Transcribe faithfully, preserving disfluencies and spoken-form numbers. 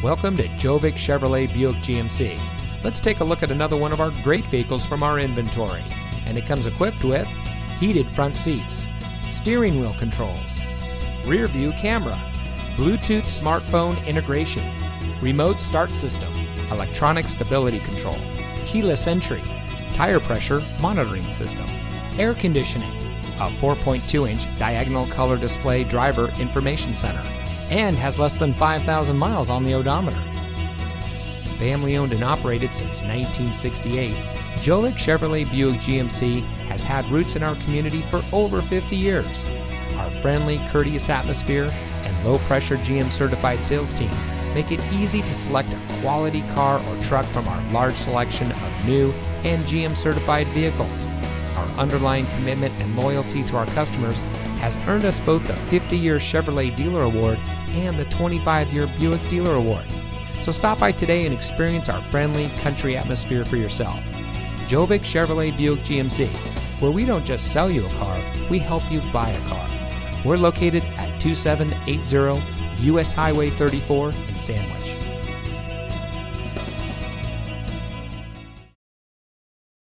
Welcome to Jovic Chevrolet Buick G M C. Let's take a look at another one of our great vehicles from our inventory. And it comes equipped with heated front seats, steering wheel controls, rear view camera, Bluetooth smartphone integration, remote start system, electronic stability control, keyless entry, tire pressure monitoring system, air conditioning, a four point two inch diagonal color display driver information center, and has less than five thousand miles on the odometer. Family owned and operated since nineteen sixty-eight, Jovic Chevrolet Buick G M C has had roots in our community for over fifty years. Our friendly, courteous atmosphere and low-pressure G M certified sales team make it easy to select a quality car or truck from our large selection of new and G M certified vehicles. Our underlying commitment and loyalty to our customers has earned us both the fifty year Chevrolet Dealer Award and the twenty-five year Buick Dealer Award. So stop by today and experience our friendly country atmosphere for yourself. Jovic Chevrolet Buick G M C, where we don't just sell you a car, we help you buy a car. We're located at two seven eight zero U S Highway thirty-four in Sandwich.